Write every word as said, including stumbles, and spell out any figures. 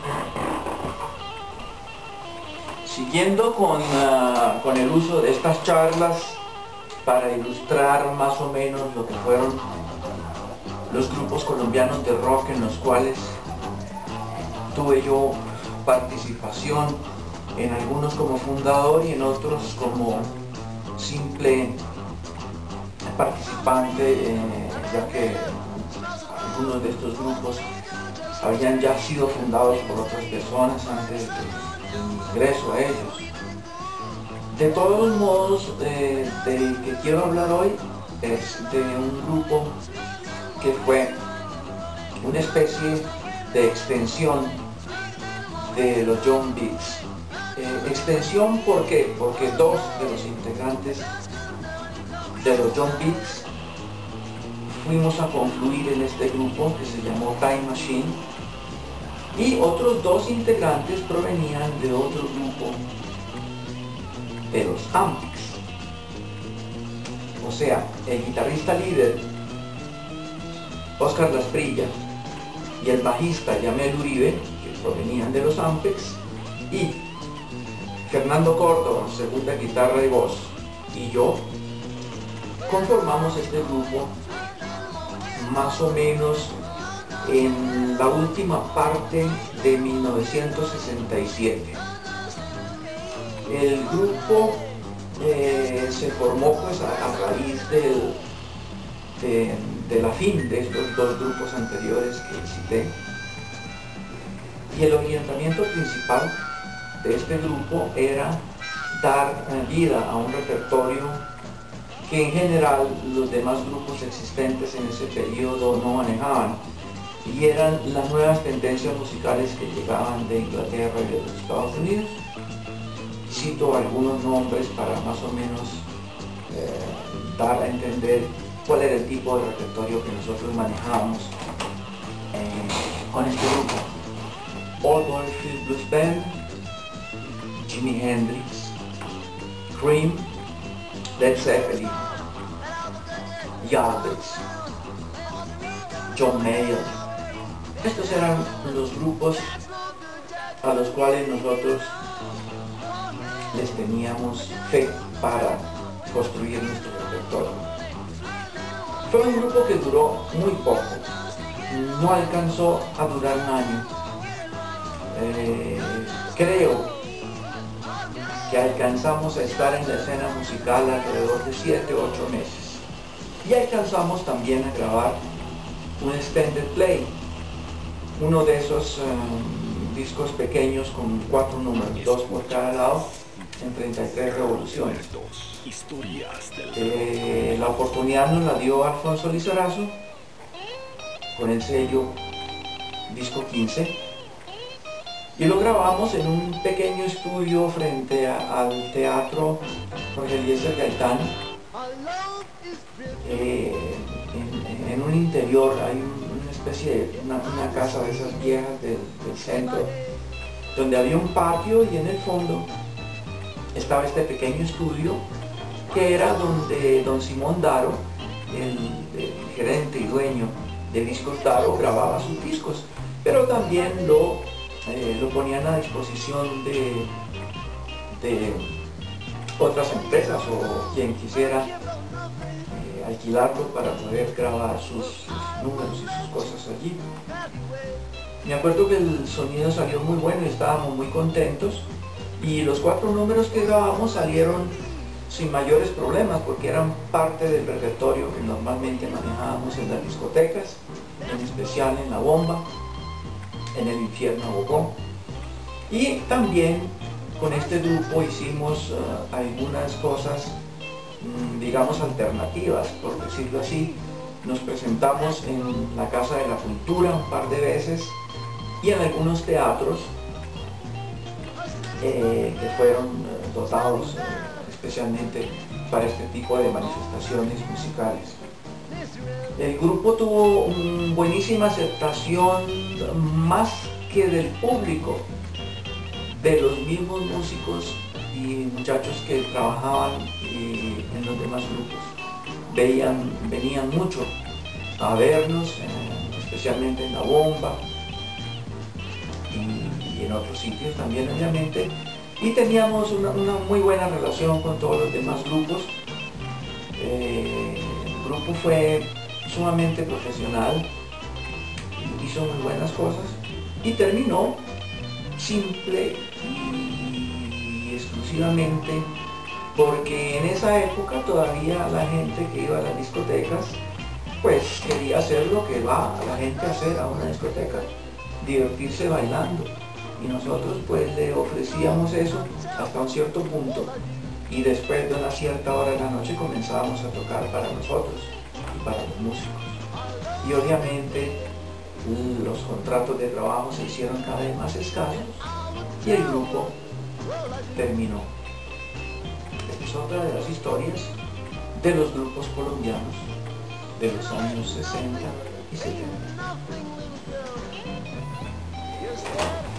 Siguiendo con, uh, con el uso de estas charlas para ilustrar más o menos lo que fueron los grupos colombianos de rock en los cuales tuve yo participación, en algunos como fundador y en otros como simple participante, eh, ya que algunos de estos grupos habían ya sido fundados por otras personas antes de, de mi ingreso a ellos. De todos los modos, eh, del que quiero hablar hoy es de un grupo que fue una especie de extensión de los John Beats. Eh, extensión, ¿por qué? Porque dos de los integrantes de los John Beats fuimos a confluir en este grupo que se llamó Time Machine, y otros dos integrantes provenían de otro grupo, de los Ampics. O sea, el guitarrista líder Oscar Lasprilla y el bajista Yamel Uribe, que provenían de los Ampics, y Fernando Córdoba, segunda guitarra y voz, y yo conformamos este grupo más o menos en la última parte de mil novecientos sesenta y siete. El grupo eh, se formó pues a, a raíz del, de, de la fin de estos dos grupos anteriores que cité, y el orientamiento principal de este grupo era dar vida a un repertorio que en general los demás grupos existentes en ese periodo no manejaban, y eran las nuevas tendencias musicales que llegaban de Inglaterra y de los Estados Unidos. Cito algunos nombres para más o menos eh, dar a entender cuál era el tipo de repertorio que nosotros manejábamos eh, con este grupo: Old Boy Field Blues Band, Jimi Hendrix, Cream, Led Zeppelin, Yardbirds, John Mayall. Estos eran los grupos a los cuales nosotros les teníamos fe para construir nuestro repertorio. Fue un grupo que duró muy poco, no alcanzó a durar un año. Eh, creo que alcanzamos a estar en la escena musical alrededor de siete u ocho meses, y alcanzamos también a grabar un extended play, uno de esos um, discos pequeños con cuatro números, dos por cada lado, en treinta y tres revoluciones. Eh, la oportunidad nos la dio Alfonso Lizarazo con el sello Disco quince, y lo grabamos en un pequeño estudio frente a, al Teatro Jorge Eliezer Gaitán. Eh, en, en un interior hay un, una especie de una, una casa de esas viejas del, del centro, donde había un patio, y en el fondo estaba este pequeño estudio que era donde don Simón Daro, el, el gerente y dueño de Discos Daro, grababa sus discos, pero también lo, eh, lo ponían a disposición de, de otras empresas o quien quisiera eh, alquilarlo para poder grabar sus, sus números y sus cosas allí. Me acuerdo que el sonido salió muy bueno y estábamos muy contentos, y los cuatro números que grabamos salieron sin mayores problemas, porque eran parte del repertorio que normalmente manejábamos en las discotecas, en especial en La Bomba, en el Infierno Bocón. Y también con este grupo hicimos uh, algunas cosas, mmm, digamos, alternativas, por decirlo así. Nos presentamos en la Casa de la Cultura un par de veces, y en algunos teatros eh, que fueron eh, dotados eh, especialmente para este tipo de manifestaciones musicales. El grupo tuvo una buenísima aceptación, más que del público, de los mismos músicos y muchachos que trabajaban eh, en los demás grupos. Veían, venían mucho a vernos, eh, especialmente en La Bomba, y y en otros sitios también obviamente, y teníamos una, una muy buena relación con todos los demás grupos. Eh, el grupo fue sumamente profesional, hizo muy buenas cosas y terminó simple y exclusivamente porque en esa época todavía la gente que iba a las discotecas pues quería hacer lo que va la gente a hacer a una discoteca, divertirse bailando, y nosotros pues le ofrecíamos eso hasta un cierto punto, y después de una cierta hora de la noche comenzábamos a tocar para nosotros y para los músicos, y obviamente los contratos de trabajo se hicieron cada vez más escasos y el grupo terminó. Esta es otra de las historias de los grupos colombianos de los años sesenta y setenta.